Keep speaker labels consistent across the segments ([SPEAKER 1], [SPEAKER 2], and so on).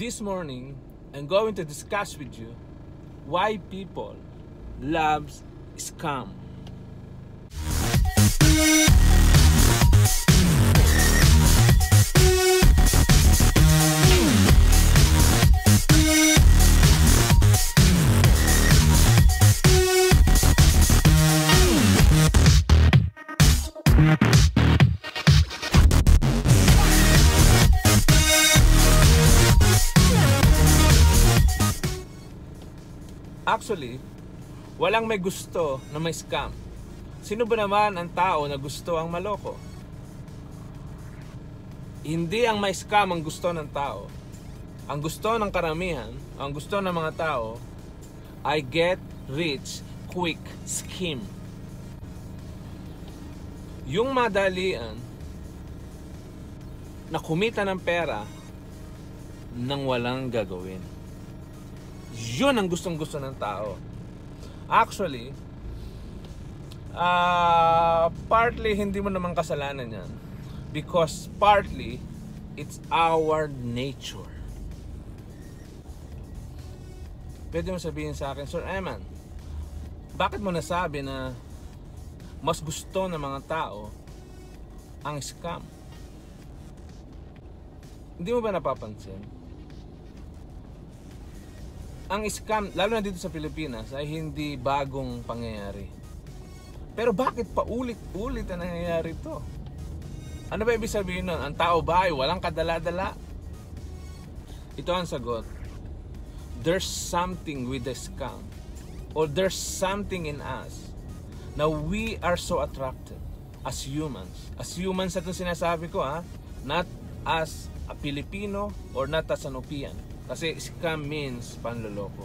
[SPEAKER 1] This morning, I'm going to discuss with you why people loves scam. Actually, walang may gusto na may scam. Sino ba naman ang tao na gusto ang maloko? Hindi ang may scam ang gusto ng tao. Ang gusto ng karamihan, ang gusto ng mga tao ay get rich quick scheme. Yung madalian na kumita ng pera nang walang gagawin. Yun ang gustong-gusto ng tao. Actually, partly hindi mo naman kasalanan yan. Because partly, it's our nature. Pwede mo sabihin sa akin, Sir Eman, bakit mo nasabi na mas gusto ng mga tao ang scam? Hindi mo ba napapansin? Ang scam, lalo na dito sa Pilipinas, ay hindi bagong pangyayari. Pero bakit paulit-ulit na nangyayari ito? Ano ba ibig sabihin nun? Ang tao ba ay walang kadala-dala? Ito ang sagot. There's something with the scam. Or there's something in us na we are so attracted as humans. As humans, ito sinasabi ko not as a Filipino or not as an European. Kasi scam means panloloko.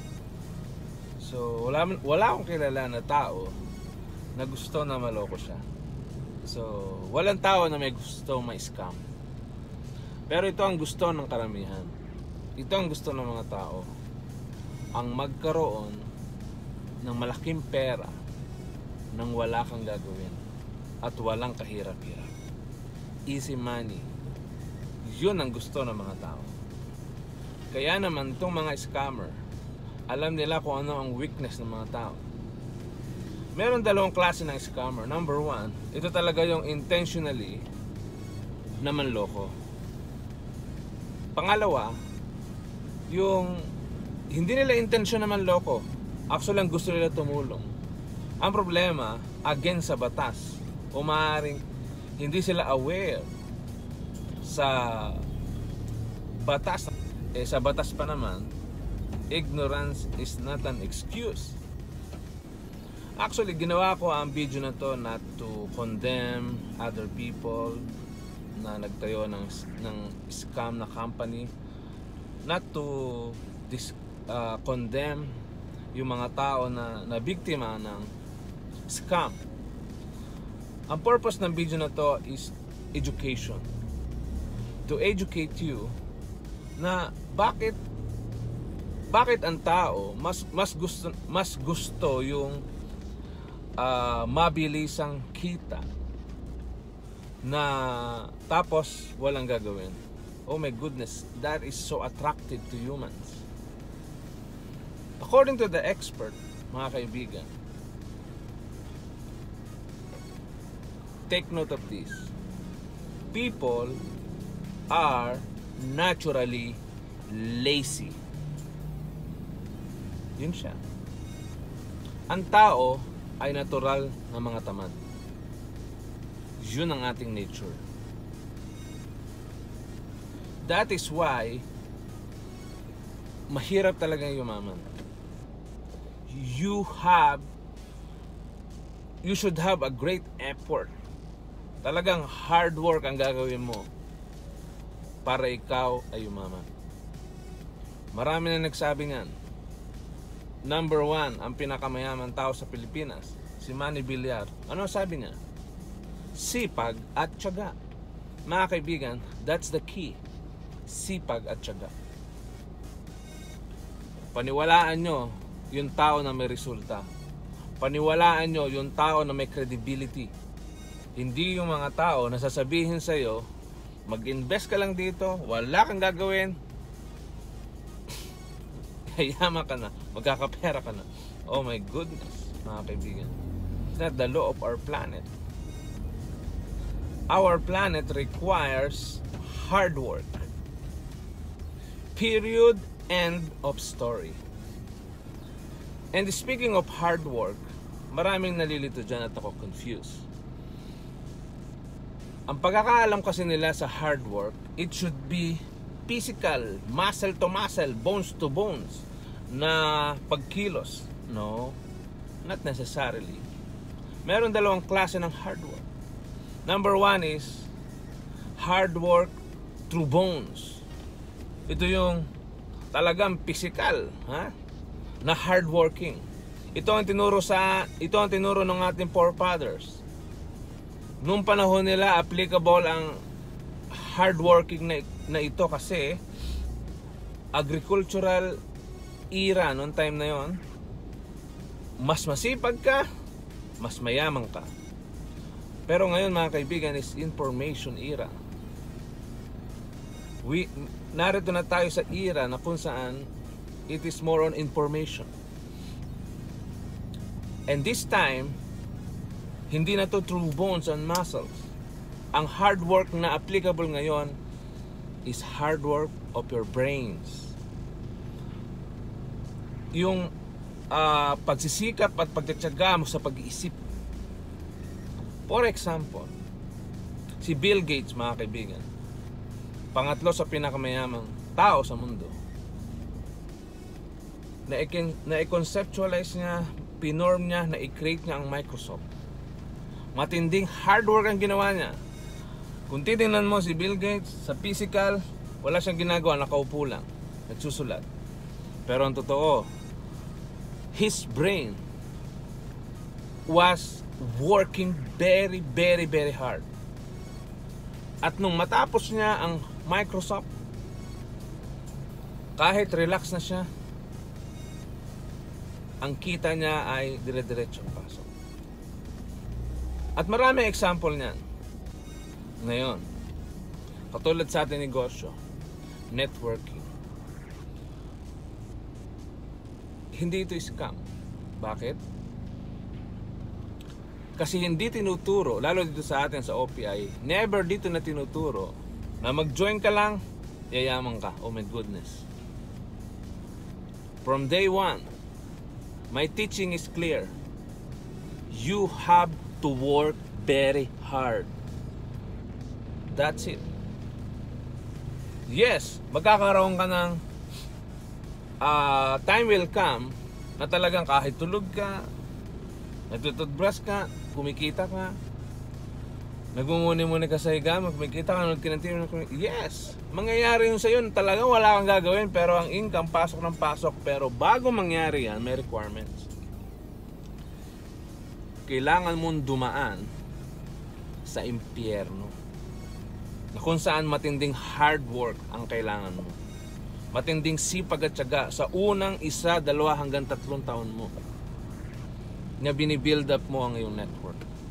[SPEAKER 1] So, wala akong kilala na tao na gusto na maloko siya. So, walang tao na may gusto may scam. Pero ito ang gusto ng karamihan. Ito ang gusto ng mga tao. Ang magkaroon ng malaking pera nang wala kang gagawin at walang kahirap-hirap. Easy money. Yun ang gusto ng mga tao. Kaya naman itong mga scammer, alam nila kung ano ang weakness ng mga tao. Meron dalawang klase ng scammer. Number one, ito talaga yung intentionally na manloko. Pangalawa, yung hindi nila intensyon na manloko. Actually, ang gusto nila tumulong. Ang problema, against sa batas. O maaaring hindi sila aware sa batas. Sa batas pa naman, ignorance is not an excuse. Actually, ginawa ko ang video na to not to condemn other people na nagtayo ng scam na company, not to condemn yung mga tao na biktima ng scam. Ang purpose ng video na to is education. To educate you na bakit ang tao mas gusto yung mabilisang kita na tapos walang gagawin. Oh my goodness, that is so attractive to humans. According to the expert, mga kaibigan, take note of this. People are naturally lazy. Yun siya. Ang tao ay natural na mga tamad. Yun ang ating nature. That is why mahirap talaga yumaman. You should have a great effort. Talagang hard work ang gagawin mo para ikaw ay yumaman. Marami na nagsabi nga, number one, ang pinakamayaman tao sa Pilipinas, si Manny Villar. Ano sabi niya? Sipag at tiyaga. Mga kaibigan, that's the key. Sipag at tiyaga. Paniwalaan nyo yung tao na may resulta. Paniwalaan nyo yung tao na may credibility. Hindi yung mga tao na sasabihin sa'yo, mag-invest ka lang dito, wala kang gagawin, yayaman ka na, magkakapera ka na. Oh my goodness, mga kaibigan. It's not the law of our planet. Our planet requires hard work. Period. End of story. And speaking of hard work, maraming nalilito dyan at ako confused. Ang pagkakaalam kasi nila sa hard work, it should be physical, muscle to muscle, bones to bones na pagkilos. No, not necessarily. Meron dalawang klase ng hard work. Number one is hard work through bones. Ito yung talagang physical, ha? Na hard working. Ito ang tinuro ng ating forefathers. Noong panahon nila, applicable ang hard working na ito kasi agricultural era noong time na yon. Mas masipag ka, mas mayaman ka. Pero ngayon mga kaibigan is information era. Narito na tayo sa era na kung saan it is more on information. And this time, hindi na to through bones and muscles. Ang hard work na applicable ngayon is hard work of your brains. Yung pagsisikap at pagtitiyaga mo sa pag-iisip. For example, si Bill Gates, mga kaibigan, pangatlo sa pinakamayamang tao sa mundo, na-conceptualize niya, pinorm niya, na-create niya ang Microsoft. Matinding hard work ang ginawa niya. Kung titingnan mo si Bill Gates, sa physical, wala siyang ginagawa, nakaupo lang, nagsusulat. Pero ang totoo, his brain was working very, very, very hard. At nung matapos niya ang Microsoft, kahit relax na siya, ang kita niya ay dire-diretsong pasok. At maraming example niyan. Ngayon, katulad sa ating negosyo, networking. Hindi ito scam. Bakit? Kasi hindi tinuturo, lalo dito sa atin sa OPI, never dito na tinuturo na mag-join ka lang, yayaman ka. Oh my goodness. From day one, my teaching is clear. You have to work very hard. That's it. Yes, magkakaroon ka ng time will come na talagang kahit tulog ka, nagtututbrush ka, kumikita ka, nagmumuni-muni ka sa higa, kumikita ka, nagkinantin, yes, mangyayari yun sa'yo, talagang wala kang gagawin, pero ang income, pasok ng pasok. Pero bago mangyari yan, may requirements. Kailangan mong dumaan sa impyerno, na kung saan matinding hard work ang kailangan mo. Matinding sipag at tiyaga sa unang 1, 2 hanggang 3 taon mo na binibuild up mo ang iyong network.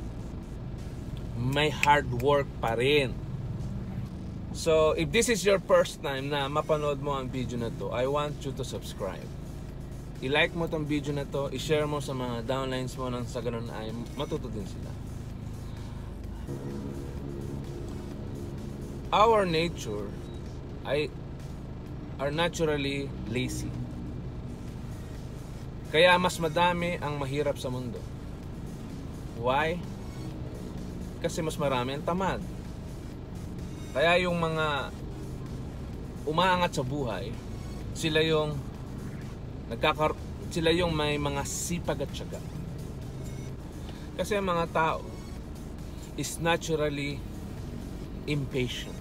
[SPEAKER 1] May hard work pa rin. So, if this is your first time na mapanood mo ang video na to, I want you to subscribe. I-like mo tong video na to, i-share mo sa mga downlines mo nang sa ganun ay matuto din sila. Our nature are naturally lazy. Kaya mas madami ang mahirap sa mundo. Why? Kasi mas marami ang tamad. Kaya yung mga umaangat sa buhay, sila yung may mga sipag at tiyaga. Kasi ang mga tao is naturally impatient.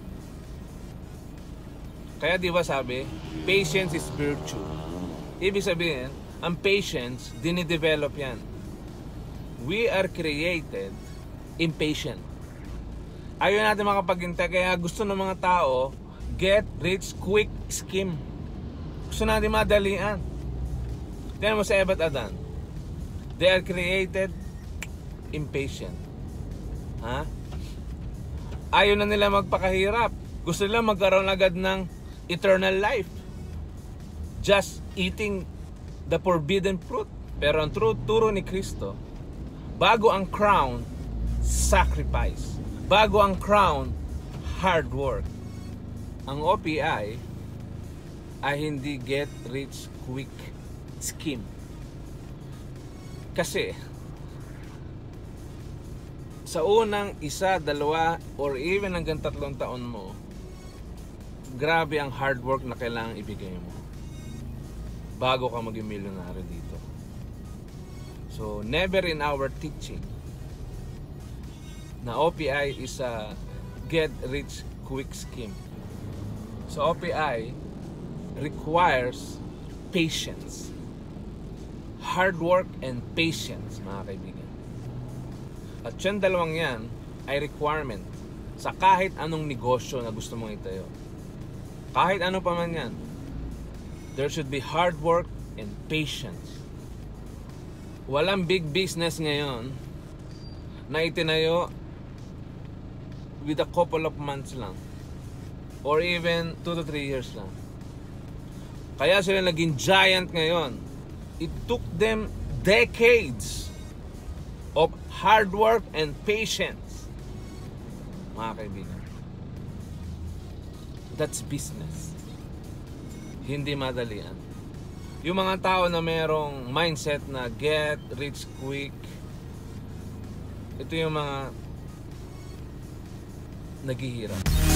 [SPEAKER 1] Kaya di ba sabi, patience is virtue. Ibig sabihin, ang patience, dinidevelop yan. We are created impatient. Ayaw natin makapaghintay, kaya gusto ng mga tao, get rich quick scheme. Gusto natin madalian. Tingnan mo sa Eva at Adan. They are created impatient. Ha? Ayaw na nila magpakahirap. Gusto nila magkaroon agad ng eternal life. just eating the forbidden fruit. Pero ang turo ni Kristo, bago ang crown, sacrifice. Bago ang crown, hard work. Ang OPI ay hindi get rich quick scheme. Kasi sa unang 1, 2, or even hanggang 3 taon mo, grabe ang hard work na kailangang ibigay mo bago ka maging milyonaryo dito. So, never in our teaching na OPI is a get rich quick scheme. So, OPI requires patience. Hard work and patience, mga kaibigan. At yung dalawang yan ay requirement sa kahit anong negosyo na gusto mong itayo. Kahit ano pa man yan, there should be hard work and patience. Walang big business ngayon na itinayo with a couple of months lang, or even 2 to 3 years lang. Kaya sila naging giant ngayon. It took them decades of hard work and patience, mga kaibigan. That's business. Hindi madalian. Yung mga tao na merong mindset na get rich quick, ito yung mga naghihirap.